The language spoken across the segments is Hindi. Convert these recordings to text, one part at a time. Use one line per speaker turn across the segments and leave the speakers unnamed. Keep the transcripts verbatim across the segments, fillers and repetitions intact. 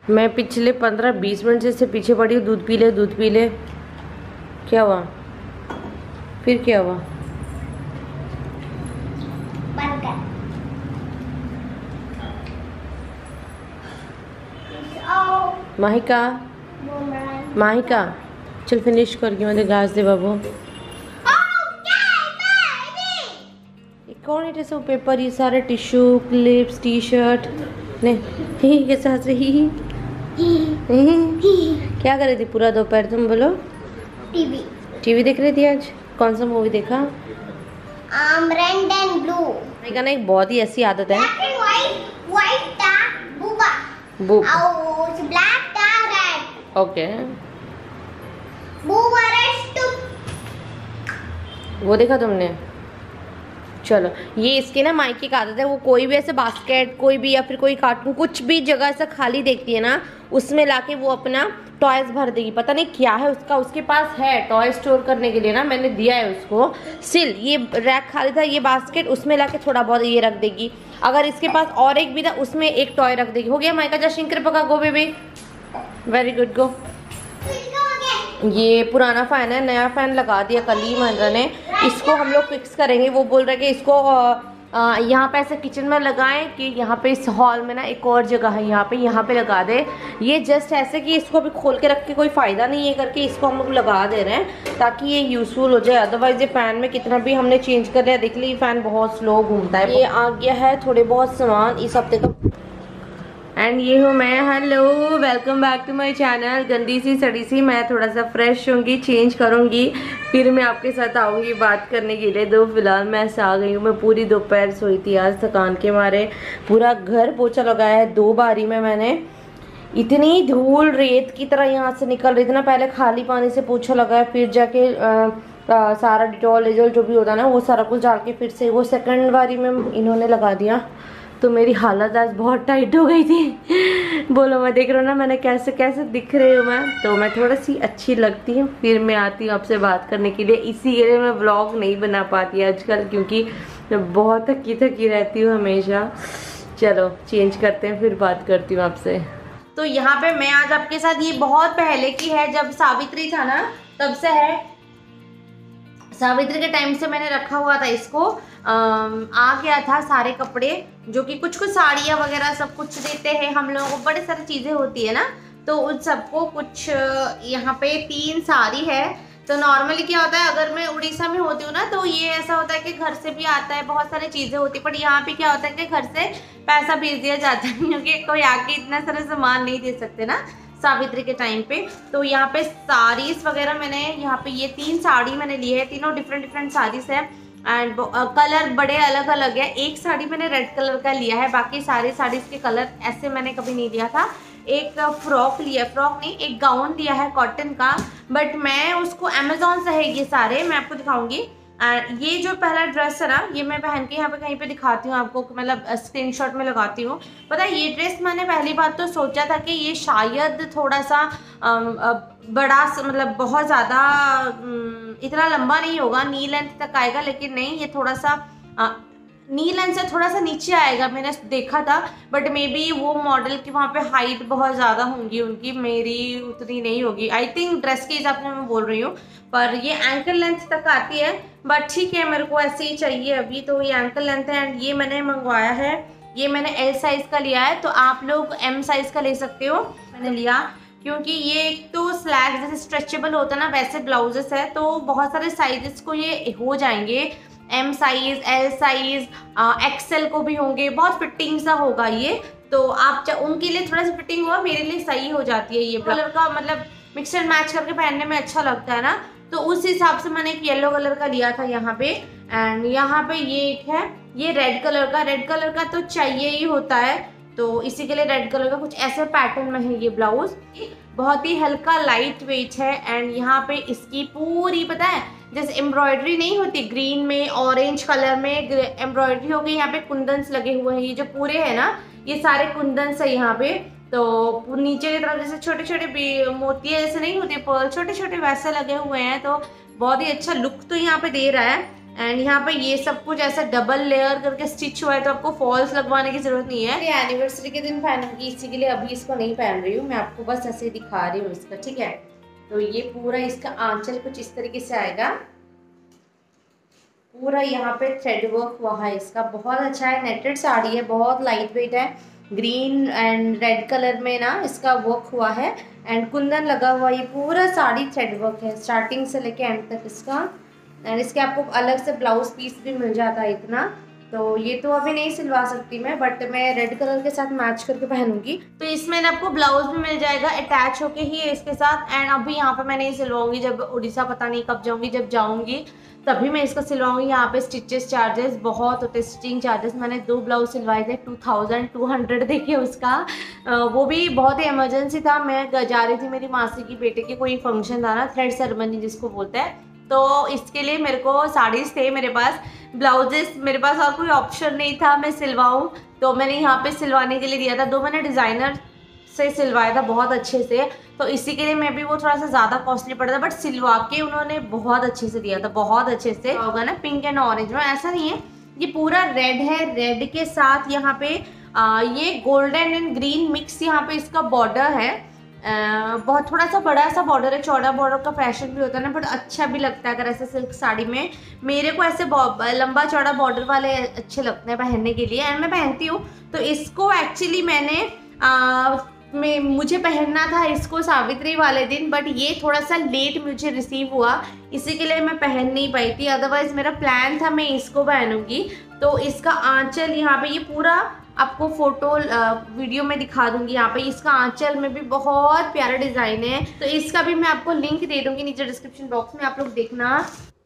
मैं पिछले पंद्रह बीस मिनट से इससे पीछे पड़ी हूँ, दूध पी ले दूध पी ले। क्या हुआ फिर, क्या हुआ? माहिका माहिका चल फिनिश कर गई मतलब घास दे बाबू। कौन है सब पेपर, ये सारे टिश्यू, क्लिप्स, टी शर्ट ने ही के साथ रही। क्या कर रही थी पूरा दोपहर तुम बोलो?
टीवी
टीवी देख रही थी। आज कौन सा मूवी देखा?
Red and blue.
मेरा ना एक बहुत ही ऐसी आदत है,
ब्लैक एंड व्हाइट, व्हाइट था बुबा
बुब
और ब्लैक था रेड।
ओके
बुबा रेड
वो देखा तुमने? चलो, ये इसकी ना माइकी का आदत है, वो कोई भी ऐसे बास्केट कोई भी या फिर कोई कार्टून कुछ भी जगह ऐसा खाली देखती है ना, उसमें लाके वो अपना टॉयज भर देगी। पता नहीं क्या है उसका, उसके पास है टॉय स्टोर करने के लिए ना, मैंने दिया है उसको। सिल ये रैक खाली था, ये बास्केट, उसमें लाके थोड़ा बहुत ये रख देगी। अगर इसके पास और एक भी था उसमें एक टॉय रख देगी। हो गया माइका, जा शिंकर पका, go baby, very good go. ये पुराना फैन है, नया फैन लगा दिया कल ही महिंद्रा ने, इसको हम लोग फिक्स करेंगे। वो बोल रहे कि इसको यहाँ पे ऐसे किचन में लगाएं कि यहाँ पे इस हॉल में ना एक और जगह है, यहाँ पे यहाँ पे लगा दे। ये जस्ट ऐसे कि इसको अभी खोल के रख के कोई फ़ायदा नहीं है करके इसको हम लोग लगा दे रहे हैं ताकि ये यूज़फुल हो जाए। अदरवाइज ये फ़ैन में कितना भी हमने चेंज कर लिया, देख ली फ़ैन बहुत स्लो घूमता है। ये आ गया है थोड़े बहुत सामान इस हफ्ते का। एंड ये हूँ मैं, hello welcome back to my channel. गंदी सी सड़ी सी मैं थोड़ा सा फ्रेश होंगी, चेंज करूँगी, फिर मैं आपके साथ आऊँगी बात करने के लिए। दो फिलहाल मैं ऐसे आ गई हूँ। मैं पूरी दोपहर सोई थी आज थकान के मारे, पूरा घर पोछा लगाया है दो बारी में मैंने। इतनी धूल रेत की तरह यहाँ से निकल रही थी ना, पहले खाली पानी से पोछा लगाया, फिर जाके आ, आ, सारा डिटॉल डिटॉल जो भी होता है ना वो सारा कुछ डाल के फिर से वो सेकंड बारी में इन्होंने लगा दिया। तो मेरी हालत आज बहुत टाइट हो गई थी। बोलो मैं देख रहा हूँ ना मैंने कैसे कैसे दिख रही हूँ मैं, तो मैं थोड़ी सी अच्छी लगती हूँ। फिर मैं आती हूँ आपसे बात करने के लिए, इसी के लिए मैं व्लॉग नहीं बना पाती आजकल क्योंकि मैं बहुत थकी थकी रहती हूँ हमेशा। चलो चेंज करते हैं, फिर बात करती हूँ आपसे। तो यहाँ पे मैं आज आपके साथ, ये बहुत पहले की है, जब सावित्री था ना तब से है। सावित्री के टाइम से मैंने रखा हुआ था इसको। आ गया था सारे कपड़े, जो कि कुछ कुछ साड़ियाँ वगैरह सब कुछ देते हैं हम लोगों को, बड़े सारी चीज़ें होती है ना, तो उन सबको कुछ यहाँ पे तीन साड़ी है। तो नॉर्मली क्या होता है, अगर मैं उड़ीसा में होती हूँ ना तो ये ऐसा होता है कि घर से भी आता है, बहुत सारी चीज़ें होती है, बट यहाँ पे क्या होता है कि घर से पैसा भेज दिया जाता है क्योंकि कोई आके इतना सारा सामान नहीं दे सकते ना सावित्री के टाइम पे। तो यहाँ पे साड़ीज वगैरह मैंने यहाँ पे ये तीन साड़ी मैंने ली है, तीनों डिफरेंट डिफरेंट साड़ीज है एंड कलर बड़े अलग अलग है। एक साड़ी मैंने रेड कलर का लिया है, बाकी सारी साड़ीज के कलर ऐसे मैंने कभी नहीं लिया था। एक फ्रॉक लिया, फ्रॉक नहीं एक गाउन लिया है कॉटन का, बट मैं उसको अमेजोन से है ये सारे, मैं आपको दिखाऊंगी। एंड ये जो पहला ड्रेस है ना, ये मैं पहन के यहाँ पे कहीं पे दिखाती हूँ आपको, मतलब स्क्रीनशॉट में लगाती हूँ। पता है ये ड्रेस मैंने पहली बात तो सोचा था कि ये शायद थोड़ा सा बड़ा, मतलब बहुत ज़्यादा इतना लंबा नहीं होगा, नी लेंथ तक आएगा, लेकिन नहीं ये थोड़ा सा नी लेंथ से थोड़ा सा नीचे आएगा, मैंने देखा था। बट मे बी वो मॉडल की वहाँ पे हाइट बहुत ज़्यादा होंगी उनकी, मेरी उतनी नहीं होगी। आई थिंक ड्रेस के हिसाब से मैं बोल रही हूँ, पर ये एंकल लेंथ तक आती है, बट ठीक है मेरे को ऐसे ही चाहिए अभी, तो ये एंकल लेंथ है। एंड ये मैंने मंगवाया है, ये मैंने एल साइज़ का लिया है, तो आप लोग एम साइज़ का ले सकते हो। मैंने लिया क्योंकि ये एक तो स्लैग जैसे स्ट्रेचेबल होता है ना, वैसे ब्लाउजेस है, तो बहुत सारे साइजेस को ये हो जाएंगे, M size, L size, XL को भी होंगे, बहुत फिटिंग सा होगा ये। तो आप उनके लिए थोड़ा सा फिटिंग हुआ, मेरे लिए सही हो जाती है ये कलर का, मतलब मिक्स एंड मैच करके पहनने में अच्छा लगता है ना, तो उस हिसाब से मैंने एक येलो कलर का लिया था यहाँ पे। एंड यहाँ पे ये एक है, ये रेड कलर का, रेड कलर का तो चाहिए ही होता है, तो इसी के लिए रेड कलर का कुछ ऐसे पैटर्न में है ये ब्लाउज, बहुत ही हल्का लाइट वेट है। एंड यहाँ पे इसकी पूरी पता है जैसे एम्ब्रॉयडरी नहीं होती, ग्रीन में ऑरेंज कलर में एम्ब्रॉयडरी हो गई, यहाँ पे कुंदन्स लगे हुए हैं, ये जो पूरे है ना ये सारे कुंदन्स है यहाँ पे। तो नीचे की तरफ जैसे छोटे छोटे मोती जैसे नहीं होते पर्ल, छोटे छोटे वैसे लगे हुए हैं, तो बहुत ही अच्छा लुक तो यहाँ पे दे रहा है। एंड यहाँ पे ये सब कुछ ऐसा डबल लेयर करके स्टिच हुआ है, तो आपको फॉल्स लगवाने की जरूरत नहीं है। ये एनिवर्सरी के दिन पहनूंगी, इसी के लिए अभी इसको नहीं पहन रही हूँ, मैं आपको बस ऐसे दिखा रही हूँ इसका, ठीक है। तो ये पूरा इसका आंचल कुछ इस तरीके से आएगा, पूरा यहाँ पे थ्रेड वर्क हुआ है इसका, बहुत अच्छा है। नेटेड साड़ी है, बहुत लाइट वेट है, ग्रीन एंड रेड कलर में ना इसका वर्क हुआ है, एंड कुंदन लगा हुआ। ये पूरा साड़ी थ्रेड वर्क है स्टार्टिंग से लेके एंड तक इसका। एंड इसके आपको अलग से ब्लाउज पीस भी मिल जाता है इतना, तो ये तो अभी नहीं सिलवा सकती मैं, बट मैं रेड कलर के साथ मैच करके पहनूंगी। तो इसमें ना आपको ब्लाउज भी मिल जाएगा अटैच होके ही इसके साथ। एंड अभी यहाँ पे मैं नहीं सिलवाऊंगी, जब उड़ीसा पता नहीं कब जाऊंगी, जब जाऊंगी तभी मैं इसको सिलवाऊंगी। यहाँ पे स्टिचेस चार्जेस बहुत होते, स्टिचिंग चार्जेस। मैंने दो ब्लाउज सिलवाए थे, टू थाउजेंड टू हंड्रेड देखिए उसका, वो भी बहुत ही इमरजेंसी था। मैं जा रही थी मेरी मासी की बेटे के कोई फंक्शन था ना, थ्रेड सेरेमनी जिसको बोलते हैं, तो इसके लिए मेरे को साड़ीज थे मेरे पास, ब्लाउजेस मेरे पास और कोई ऑप्शन नहीं था मैं सिलवाऊँ, तो मैंने यहाँ पे सिलवाने के लिए दिया था। दो मैंने डिज़ाइनर से सिलवाया था बहुत अच्छे से, तो इसी के लिए मैं भी वो थोड़ा सा ज़्यादा कॉस्टली पड़ा था, बट सिलवा के उन्होंने बहुत अच्छे से दिया था, बहुत अच्छे से। होगा ना पिंक एंड ऑरेंज में, ऐसा नहीं है, ये पूरा रेड है, रेड के साथ यहाँ पे आ, ये गोल्डन एंड ग्रीन मिक्स यहाँ पे इसका बॉर्डर है। आ, बहुत थोड़ा सा बड़ा सा बॉर्डर है, चौड़ा बॉर्डर का फैशन भी होता है ना, बट अच्छा भी लगता है अगर ऐसे सिल्क साड़ी में। मेरे को ऐसे लंबा चौड़ा बॉर्डर वाले अच्छे लगते हैं पहनने के लिए, एंड मैं पहनती हूँ। तो इसको एक्चुअली मैंने आ, मैं मुझे पहनना था इसको सावित्री वाले दिन, बट ये थोड़ा सा लेट मुझे रिसीव हुआ, इसी के लिए मैं पहन नहीं पाई थी। अदरवाइज मेरा प्लान था मैं इसको पहनूंगी। तो इसका आंचल यहाँ पे, ये पूरा आपको फोटो वीडियो में दिखा दूंगी। यहाँ पे इसका आंचल में भी बहुत प्यारा डिज़ाइन है, तो इसका भी मैं आपको लिंक दे दूंगी नीचे डिस्क्रिप्शन बॉक्स में, आप लोग देखना।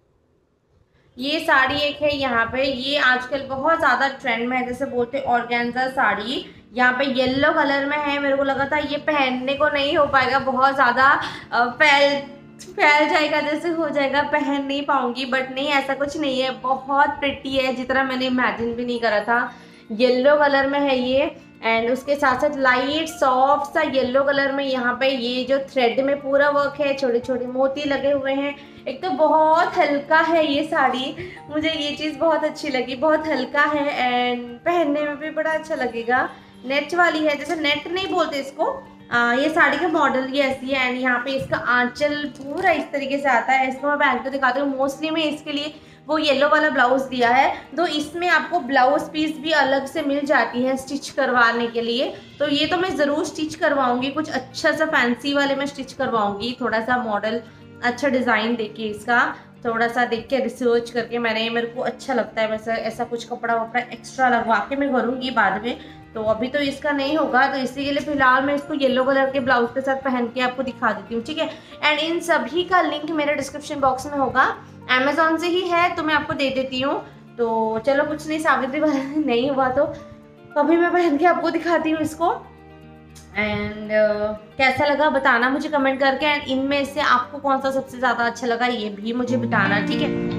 ये साड़ी एक है यहाँ पे, ये आजकल बहुत ज़्यादा ट्रेंड में है, जैसे बोलते हैं ऑर्गेन्जा साड़ी। यहाँ पे येलो कलर में है, मेरे को लगा था ये पहनने को नहीं हो पाएगा, बहुत ज़्यादा फैल फैल जाएगा, जैसे हो जाएगा, पहन नहीं पाऊंगी, बट नहीं, ऐसा कुछ नहीं है, बहुत प्रिटी है, जितना मैंने इमेजिन भी नहीं करा था। येलो कलर में है ये, एंड उसके साथ साथ लाइट सॉफ्ट सा येलो कलर में यहाँ पे ये जो थ्रेड में पूरा वर्क है, छोटे छोटे मोती लगे हुए हैं। एक तो बहुत हल्का है ये साड़ी, मुझे ये चीज़ बहुत अच्छी लगी, बहुत हल्का है एंड पहनने में भी बड़ा अच्छा लगेगा। नेट वाली है, जैसे नेट नहीं बोलते इसको, आ, ये साड़ी का मॉडल ये ऐसी है। एंड यहाँ पे इसका आंचल पूरा इस तरीके से आता है, इसको मैं पहन के दिखाती हूँ। मोस्टली मैं इसके लिए वो येलो वाला ब्लाउज दिया है, तो इसमें आपको ब्लाउज पीस भी अलग से मिल जाती है स्टिच करवाने के लिए, तो ये तो मैं ज़रूर स्टिच करवाऊंगी, कुछ अच्छा सा फैंसी वाले में स्टिच करवाऊंगी, थोड़ा सा मॉडल अच्छा डिज़ाइन देके, इसका थोड़ा सा देख के रिसर्च करके मैंने, मेरे को अच्छा लगता है वैसा, ऐसा कुछ कपड़ा वपड़ा एक्स्ट्रा लगवा के मैं करूँगी बाद में, तो अभी तो इसका नहीं होगा, तो इसी के लिए फिलहाल मैं इसको येलो कलर के ब्लाउज के साथ पहन के आपको दिखा देती हूँ, ठीक है। एंड इन सभी का लिंक मेरे डिस्क्रिप्शन बॉक्स में होगा, अमेजोन से ही है तो मैं आपको दे देती हूँ। तो चलो कुछ नहीं, सावित्री वाला नहीं हुआ तो अभी मैं पहन के आपको दिखाती हूँ इसको। एंड uh, कैसा लगा बताना मुझे कमेंट करके, एंड इनमें से आपको कौन सा सबसे ज़्यादा अच्छा लगा ये भी मुझे बताना, ठीक है।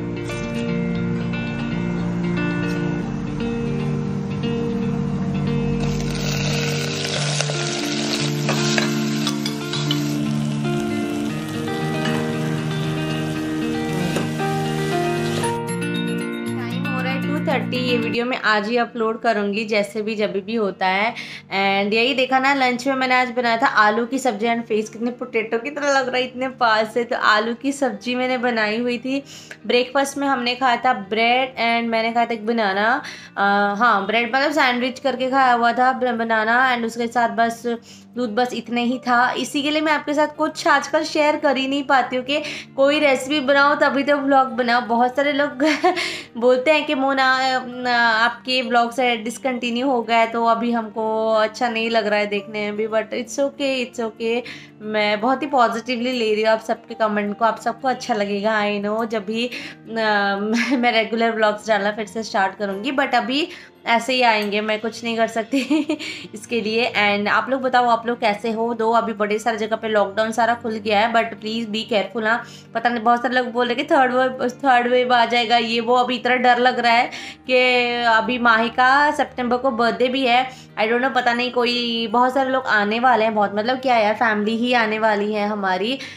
थर्टी ये वीडियो मैं आज ही अपलोड करूँगी, जैसे भी जब भी होता है। एंड यही देखा ना, लंच में मैंने आज बनाया था आलू की सब्जी, एंड फेस कितने पोटैटो की तरह लग रहा है इतने पास से, तो आलू की सब्जी मैंने बनाई हुई थी। ब्रेकफास्ट में हमने खाया था ब्रेड, एंड मैंने खाया था एक बनाना, हाँ ब्रेड मतलब सैंडविच करके खाया हुआ था बनाना, एंड उसके साथ बस दूध, बस इतने ही था। इसी के लिए मैं आपके साथ कुछ आजकल शेयर कर ही नहीं पाती हूँ कि कोई रेसिपी बनाओ तभी तो व्लॉग बनाओ। बहुत सारे लोग बोलते हैं कि मोना आपके व्लॉग से डिसकंटिन्यू हो गया है, तो अभी हमको अच्छा नहीं लग रहा है देखने में भी, but it's okay it's okay. मैं बहुत ही पॉजिटिवली ले रही हूँ आप सबके कमेंट को, आप सबको अच्छा लगेगा आई नो। जब भी आ, मैं रेगुलर व्लॉग्स डालना फिर से स्टार्ट करूँगी, बट अभी ऐसे ही आएंगे, मैं कुछ नहीं कर सकती इसके लिए। एंड आप लोग बताओ आप लोग कैसे हो। दो अभी बड़ी सारी जगह पे लॉकडाउन सारा खुल गया है, बट प्लीज़ बी केयरफुल। हाँ पता नहीं, बहुत सारे लोग बोल रहे कि थर्ड वेव थर्ड वेव आ जाएगा ये वो, अभी इतना डर लग रहा है कि अभी माही का सितंबर को बर्थडे भी है, आई डोंट नो, पता नहीं कोई बहुत सारे लोग आने वाले हैं, बहुत मतलब क्या यार फैमिली ही आने वाली है हमारी,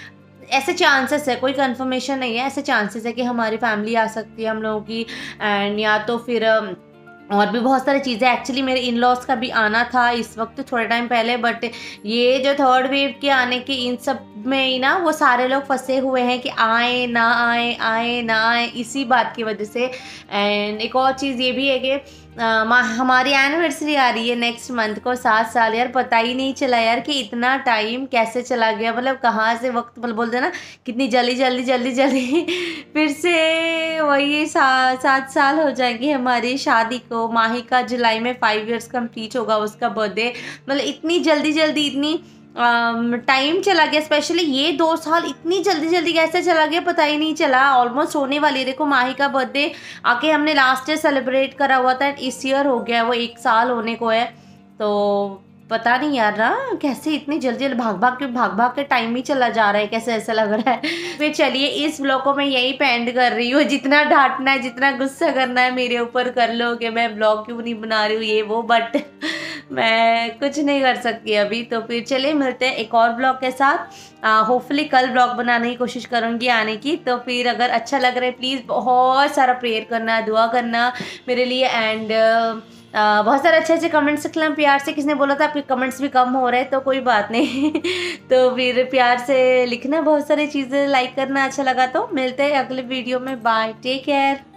ऐसे चांसेस है, कोई कंफर्मेशन नहीं है, ऐसे चांसेस है कि हमारी फैमिली आ सकती है हम लोगों की, एंड या तो फिर अम, और भी बहुत सारी चीज़ें। एक्चुअली मेरे इन लॉज का भी आना था इस वक्त थोड़े टाइम पहले, बट ये जो थर्ड वेव के आने के इन सब में ही ना वो सारे लोग फंसे हुए हैं कि आए ना आए, आए ना आए, इसी बात की वजह से। एंड एक और चीज़ ये भी है कि Uh, हमारी एनिवर्सरी आ रही है नेक्स्ट मंथ को, सात साल। यार पता ही नहीं चला यार कि इतना टाइम कैसे चला गया, मतलब कहाँ से वक्त, मतलब बोलते ना कितनी जल्दी जल्दी जल्दी जल्दी फिर से वही सात सात साल हो जाएंगे हमारी शादी को। माही का जुलाई में फाइव इयर्स कंप्लीट होगा, उसका बर्थडे। मतलब इतनी जल्दी जल्दी इतनी टाइम चला गया, स्पेशली ये दो साल इतनी जल्दी जल्दी कैसे चला गया पता ही नहीं चला। ऑलमोस्ट होने वाली है। देखो माही का बर्थडे आके हमने लास्ट ईयर सेलिब्रेट करा हुआ था, इस ईयर हो गया, वो एक साल होने को है। तो पता नहीं यार ना कैसे इतनी जल्दी जल्दी भाग भाग के भाग भाग के टाइम ही चला जा रहा है, कैसे ऐसा लग रहा है। फिर चलिए इस ब्लॉग को मैं यही पेंड कर रही हूँ। जितना डांटना है, जितना गुस्सा करना है मेरे ऊपर कर लो कि मैं ब्लॉग क्यों नहीं बना रही हूँ ये वो, बट मैं कुछ नहीं कर सकती अभी। तो फिर चलिए मिलते हैं एक और ब्लॉग के साथ। होपफुली कल ब्लॉग बनाने की कोशिश करूँगी आने की। तो फिर अगर अच्छा लग रहा है प्लीज़ बहुत सारा प्रेयर करना, दुआ करना मेरे लिए। एंड Uh, बहुत सारे अच्छे अच्छे कमेंट्स लिखना प्यार से। किसने बोला था आपके कमेंट्स भी कम हो रहे हैं, तो कोई बात नहीं तो फिर प्यार से लिखना बहुत सारी चीज़ें, लाइक करना। अच्छा लगा तो मिलते हैं अगले वीडियो में। Bye, take care.